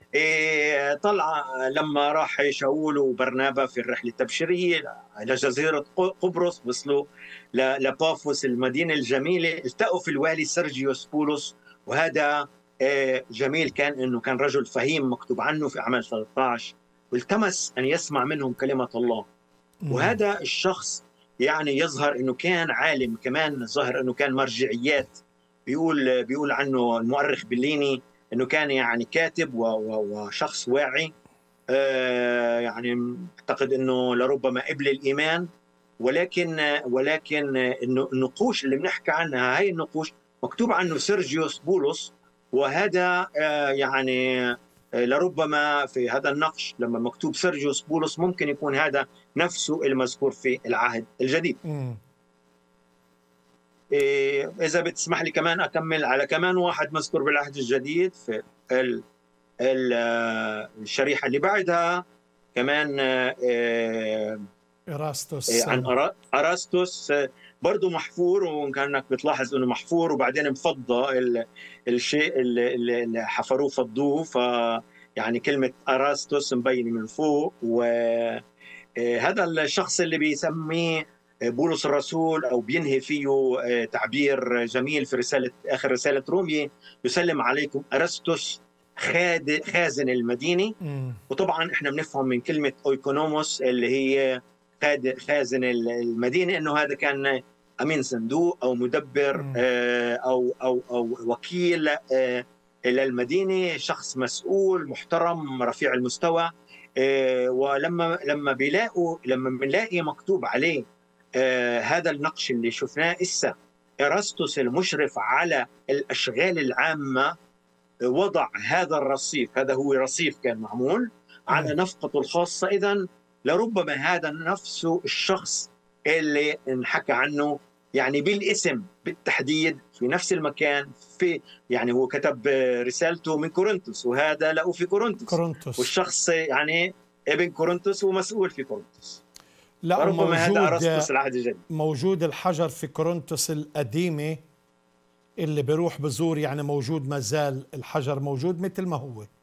طلع لما راح شاول وبرنابا في الرحلة التبشيرية إلى جزيرة قبرص، وصلوا لبافوس المدينة الجميلة، التقوا في الوالي سيرجيوس بولس. وهذا جميل، كان أنه كان رجل فهيم مكتوب عنه في أعمال 13، والتمس أن يسمع منهم كلمة الله. وهذا الشخص يعني يظهر أنه كان عالم، كمان ظهر أنه كان مرجعيات. بيقول عنه المؤرخ بليني أنه كان يعني كاتب وشخص واعي. يعني أعتقد أنه لربما قبل الإيمان، ولكن النقوش اللي بنحكي عنها، هاي النقوش مكتوب عنه سيرجيوس بولس. وهذا يعني لربما في هذا النقش لما مكتوب سيرجيوس بولس ممكن يكون هذا نفسه المذكور في العهد الجديد. إذا بتسمح لي كمان أكمل على كمان واحد مذكور بالعهد الجديد في الشريحة اللي بعدها، كمان إراستوس. عن أراستوس برضه محفور، وكانك بتلاحظ انه محفور وبعدين مفضى الشيء اللي حفروه فضوه، فيعني كلمة أراستوس مبينة من فوق. وهذا الشخص اللي بيسميه بولس الرسول أو بينهي فيه تعبير جميل في آخر رسالة رومية: يسلم عليكم أرسطس خازن المدينة. وطبعا احنا بنفهم من كلمة أويكونوموس اللي هي خازن المدينة انه هذا كان امين صندوق او مدبر او وكيل للمدينه، شخص مسؤول محترم رفيع المستوى. ولما بنلاقي مكتوب عليه هذا النقش اللي شفناه إسا، إرسطس المشرف على الأشغال العامة وضع هذا الرصيف، هذا هو رصيف كان معمول على نفقته الخاصة. إذن لربما هذا نفسه الشخص اللي انحكى عنه يعني بالاسم بالتحديد في نفس المكان، في يعني هو كتب رسالته من كورنثوس، وهذا لقوا في كورنثوس، والشخص يعني ابن كورنثوس ومسؤول في كورنثوس. لا، ربما هذا أرسطس العهد الجديد. موجود الحجر في كورنثوس القديمة اللي بيروح بزور، يعني موجود، ما زال الحجر موجود مثل ما هو.